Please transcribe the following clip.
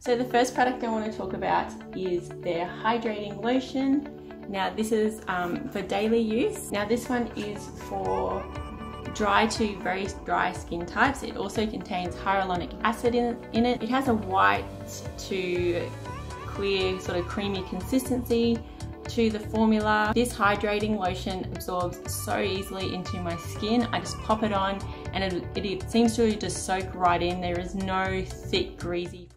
So the first product I want to talk about is their Hydrating Lotion. Now this is for daily use. Now this one is for dry to very dry skin types. It also contains hyaluronic acid in it. It has a white to clear sort of creamy consistency to the formula. This hydrating lotion absorbs so easily into my skin. I just pop it on and it seems to just soak right in. There is no thick greasy